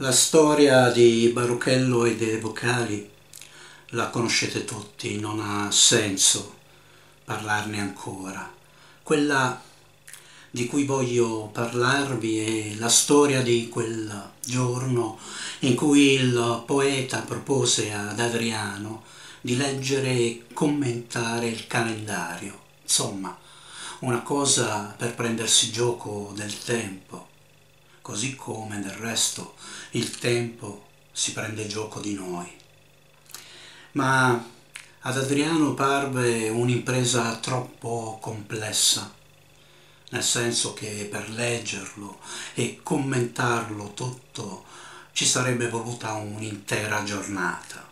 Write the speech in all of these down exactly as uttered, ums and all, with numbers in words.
La storia di Baruchello e dei vocali la conoscete tutti, non ha senso parlarne ancora. Quella di cui voglio parlarvi è la storia di quel giorno in cui il poeta propose ad Adriano di leggere e commentare il calendario. Insomma, una cosa per prendersi gioco del tempo, così come del resto il tempo si prende gioco di noi. Ma ad Adriano parve un'impresa troppo complessa, nel senso che per leggerlo e commentarlo tutto ci sarebbe voluta un'intera giornata.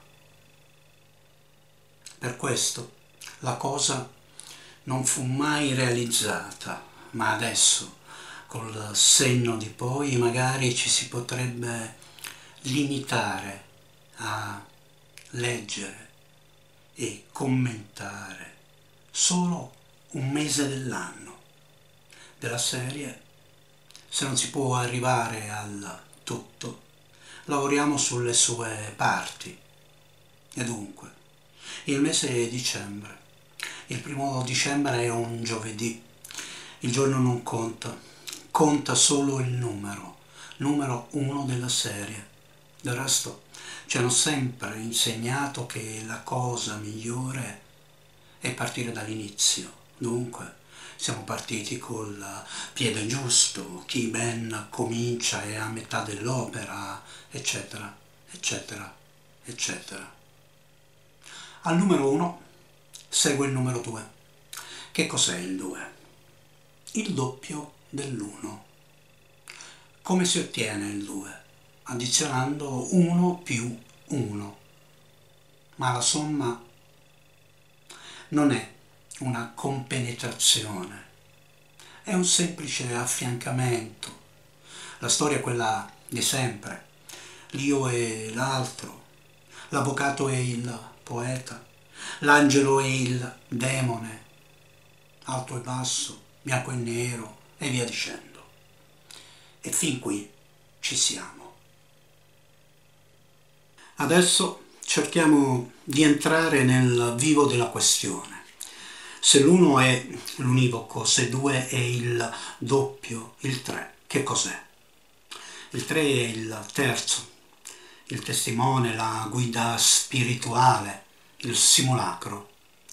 Per questo la cosa non fu mai realizzata, ma adesso, col senno di poi, magari ci si potrebbe limitare a leggere e commentare solo un mese dell'anno. Della serie, se non si può arrivare al tutto, lavoriamo sulle sue parti. E dunque, il mese è dicembre. Il primo dicembre è un giovedì. Il giorno non conta, conta solo il numero, numero uno della serie. Del resto, ci hanno sempre insegnato che la cosa migliore è partire dall'inizio. Dunque, siamo partiti col piede giusto, chi ben comincia è a metà dell'opera, eccetera, eccetera, eccetera. Al numero uno segue il numero due. Che cos'è il due? Il doppio dell'uno. Come si ottiene il due? Addizionando uno più uno. Ma la somma non è una compenetrazione, è un semplice affiancamento. La storia è quella di sempre, l'io e l'altro, l'avvocato e il poeta, l'angelo e il demone, alto e basso, bianco e nero e via dicendo. E fin qui ci siamo. Adesso cerchiamo di entrare nel vivo della questione. Se l'uno è l'univoco, se due è il doppio, il tre, che cos'è? Il tre è il terzo, il testimone, la guida spirituale, il simulacro.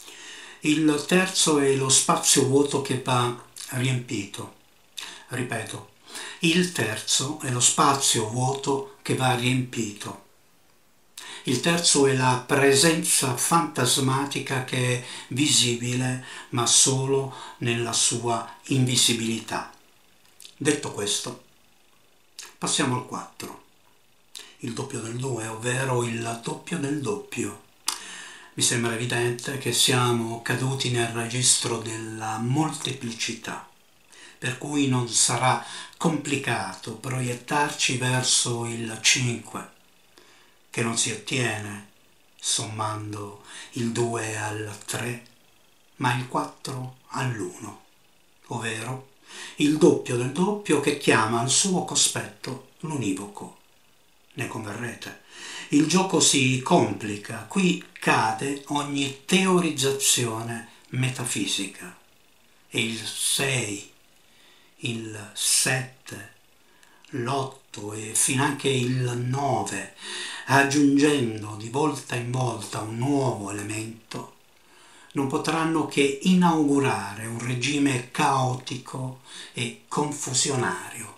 Il terzo è lo spazio vuoto che va riempito. Ripeto, il terzo è lo spazio vuoto che va riempito. Il terzo è la presenza fantasmatica che è visibile, ma solo nella sua invisibilità. Detto questo, passiamo al quattro, il doppio del due, ovvero il doppio del doppio. Mi sembra evidente che siamo caduti nel registro della molteplicità, per cui non sarà complicato proiettarci verso il cinque, che non si ottiene sommando il due al tre, ma il quattro all'uno, ovvero il doppio del doppio che chiama al suo cospetto l'univoco. Ne converrete. Il gioco si complica, qui cade ogni teorizzazione metafisica. E il sei, il sette, l'otto e finanche il nove, aggiungendo di volta in volta un nuovo elemento, non potranno che inaugurare un regime caotico e confusionario.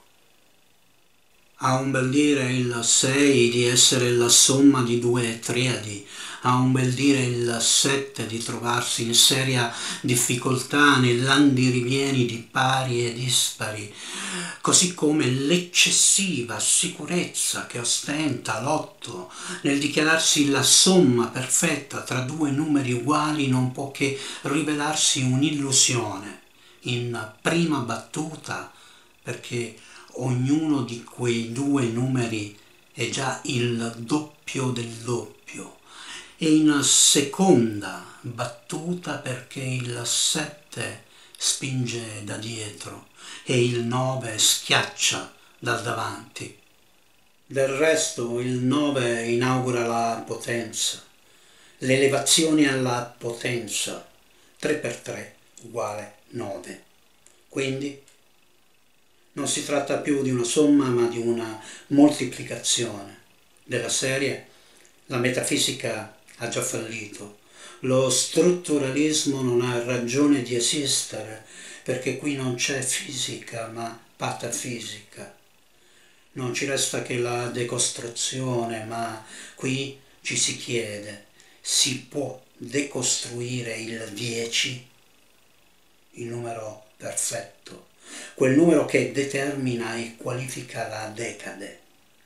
Ha un bel dire il sei di essere la somma di due triadi, ha un bel dire il sette di trovarsi in seria difficoltà nell'andirivieni di pari e dispari, così come l'eccessiva sicurezza che ostenta l'otto nel dichiararsi la somma perfetta tra due numeri uguali non può che rivelarsi un'illusione in prima battuta, perché ognuno di quei due numeri è già il doppio del doppio, e in seconda battuta perché il sette spinge da dietro e il nove schiaccia dal davanti. Del resto il nove inaugura la potenza, l'elevazione alla potenza. tre per tre uguale nove. Quindi non si tratta più di una somma ma di una moltiplicazione. Della serie la metafisica ha già fallito, lo strutturalismo non ha ragione di esistere perché qui non c'è fisica ma patafisica. Non ci resta che la decostruzione, ma qui ci si chiede: si può decostruire il dieci? Il numero perfetto, quel numero che determina e qualifica la decade.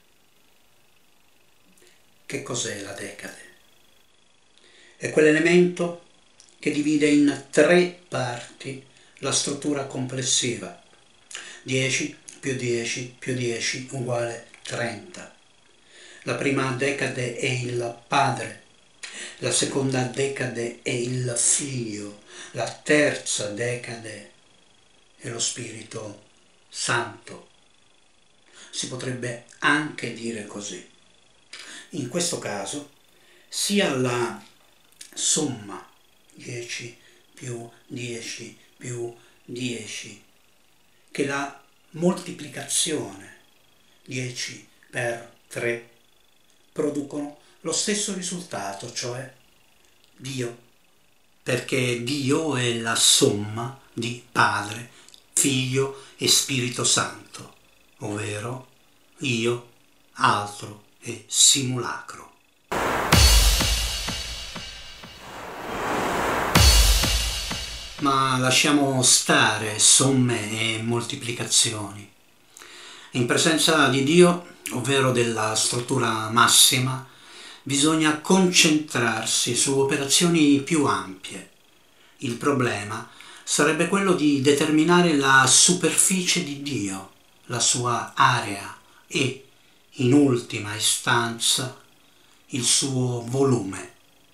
Che cos'è la decade? È quell'elemento che divide in tre parti la struttura complessiva. dieci più dieci più dieci uguale trenta. La prima decade è il padre, la seconda decade è il figlio, la terza decade è lo Spirito Santo. Si potrebbe anche dire così. In questo caso, sia la somma dieci più dieci più dieci che la moltiplicazione dieci per tre producono lo stesso risultato, cioè Dio, perché Dio è la somma di Padre, Figlio e Spirito Santo, ovvero io, altro e simulacro. Ma lasciamo stare somme e moltiplicazioni. In presenza di Dio, ovvero della struttura massima, bisogna concentrarsi su operazioni più ampie. Il problema sarebbe quello di determinare la superficie di Dio, la sua area e, in ultima istanza, il suo volume.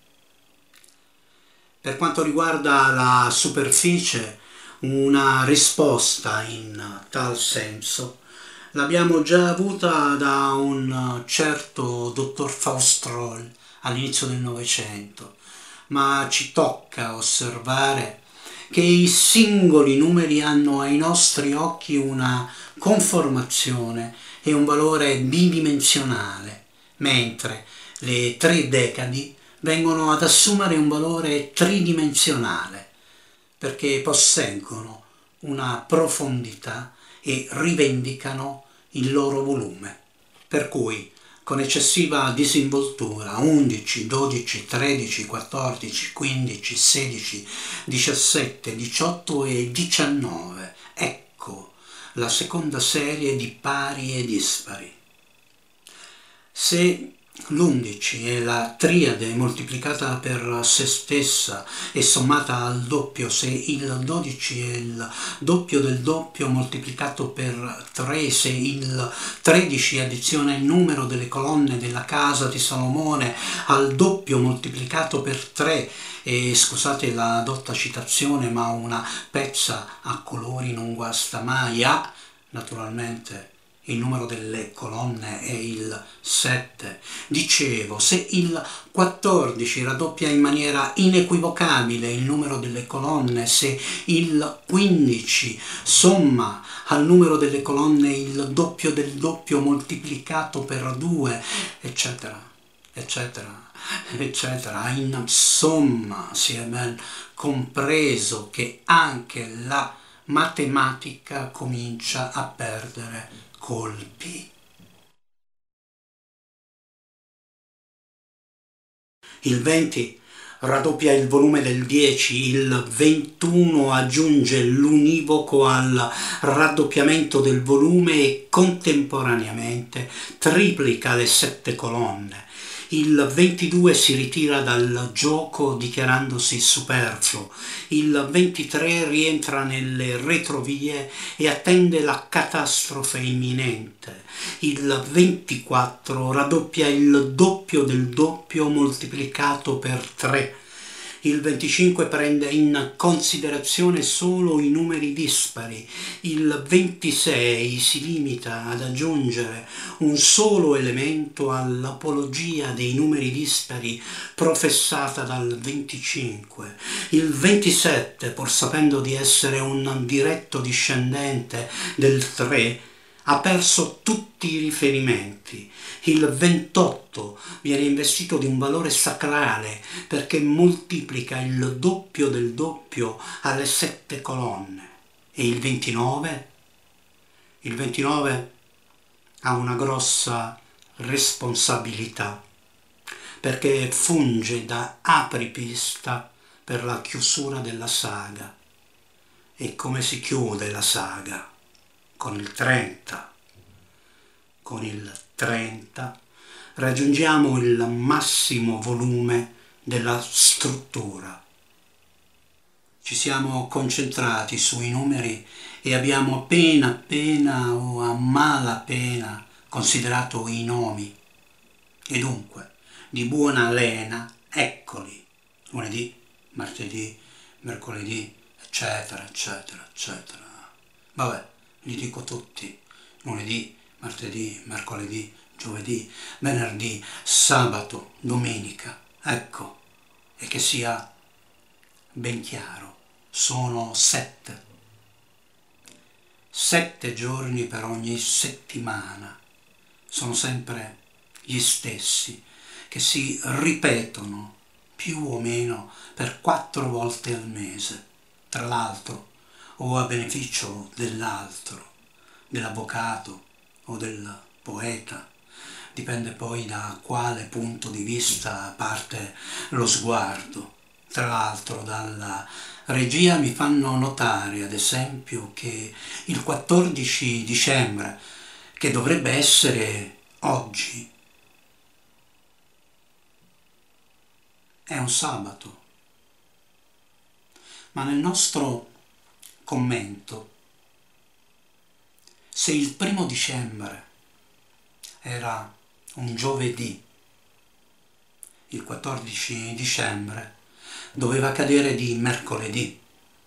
Per quanto riguarda la superficie, una risposta in tal senso l'abbiamo già avuta da un certo dottor Faustrol all'inizio del Novecento, ma ci tocca osservare che i singoli numeri hanno ai nostri occhi una conformazione e un valore bidimensionale, mentre le tre decadi vengono ad assumere un valore tridimensionale, perché posseggono una profondità e rivendicano il loro volume. Per cui, con eccessiva disinvoltura, undici, dodici, tredici, quattordici, quindici, sedici, diciassette, diciotto e diciannove, ecco la seconda serie di pari e dispari. Se l'undici è la triade moltiplicata per se stessa e sommata al doppio, se il dodici è il doppio del doppio moltiplicato per tre, se il tredici addiziona il numero delle colonne della casa di Salomone al doppio moltiplicato per tre, e scusate la dotta citazione, ma una pezza a colori non guasta mai, ah, naturalmente il numero delle colonne è il sette. Dicevo, se il quattordici raddoppia in maniera inequivocabile il numero delle colonne, se il quindici somma al numero delle colonne il doppio del doppio moltiplicato per due, eccetera, eccetera, eccetera. Insomma, si è ben compreso che anche la matematica comincia a perdere colpi. Il venti raddoppia il volume del dieci, il ventuno aggiunge l'univoco al raddoppiamento del volume e contemporaneamente triplica le sette colonne. Il ventidue si ritira dal gioco dichiarandosi superfluo, il ventitré rientra nelle retrovie e attende la catastrofe imminente, il ventiquattro raddoppia il doppio del doppio moltiplicato per tre, Il venticinque prende in considerazione solo i numeri dispari, il ventisei si limita ad aggiungere un solo elemento all'apologia dei numeri dispari professata dal venticinque, il ventisette, pur sapendo di essere un diretto discendente del tre, ha perso tutti i riferimenti. Il ventotto viene investito di un valore sacrale perché moltiplica il doppio del doppio alle sette colonne. E il ventinove? Il ventinove ha una grossa responsabilità perché funge da apripista per la chiusura della saga. E come si chiude la saga? Con il trenta. Con il trenta raggiungiamo il massimo volume della struttura. Ci siamo concentrati sui numeri e abbiamo appena appena o a malapena considerato i nomi. E dunque, di buona lena, eccoli, lunedì, martedì, mercoledì, eccetera, eccetera, eccetera. Vabbè, li dico tutti, lunedì, martedì, mercoledì, giovedì, venerdì, sabato, domenica. Ecco, e che sia ben chiaro, sono sette. Sette giorni per ogni settimana. Sono sempre gli stessi, che si ripetono più o meno per quattro volte al mese, tra l'altro, o a beneficio dell'altro, dell'avvocato o del poeta. Dipende poi da quale punto di vista parte lo sguardo. Tra l'altro dalla regia mi fanno notare, ad esempio, che il quattordici dicembre, che dovrebbe essere oggi, è un sabato. Ma nel nostro commento, se il primo dicembre era un giovedì, il quattordici dicembre doveva cadere di mercoledì.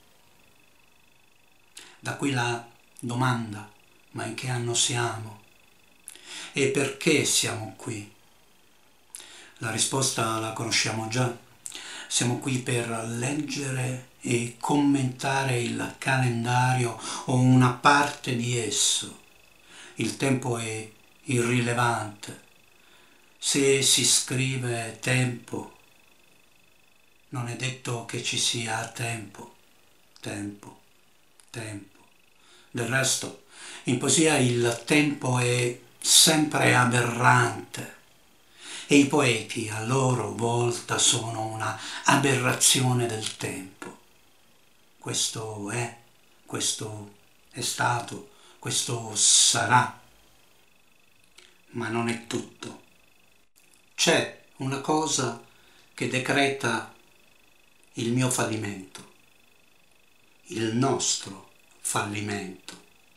Da qui la domanda: ma in che anno siamo? E perché siamo qui? La risposta la conosciamo già. Siamo qui per leggere e commentare il calendario o una parte di esso. Il tempo è irrilevante. Se si scrive tempo, non è detto che ci sia tempo, tempo, tempo. Del resto, in poesia il tempo è sempre aberrante e i poeti a loro volta sono una aberrazione del tempo. Questo è, questo è stato, questo sarà, ma non è tutto. C'è una cosa che decreta il mio fallimento, il nostro fallimento.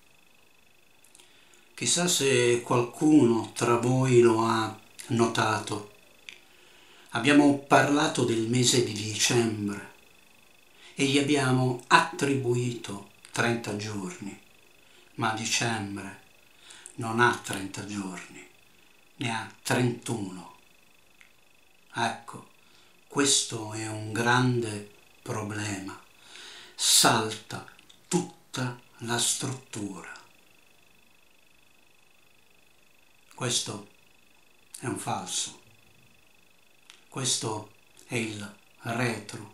Chissà se qualcuno tra voi lo ha notato. Abbiamo parlato del mese di dicembre e gli abbiamo attribuito trenta giorni, ma dicembre non ha trenta giorni, ne ha trentuno. Ecco, questo è un grande problema. Salta tutta la struttura. Questo è un falso. Questo è il retro.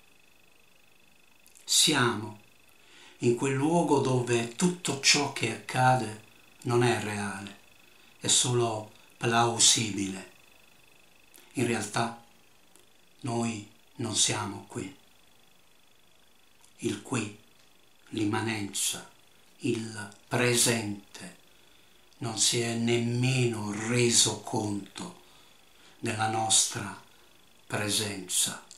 Siamo in quel luogo dove tutto ciò che accade non è reale, è solo plausibile. In realtà noi non siamo qui. Il qui, l'immanenza, il presente non si è nemmeno reso conto della nostra presenza.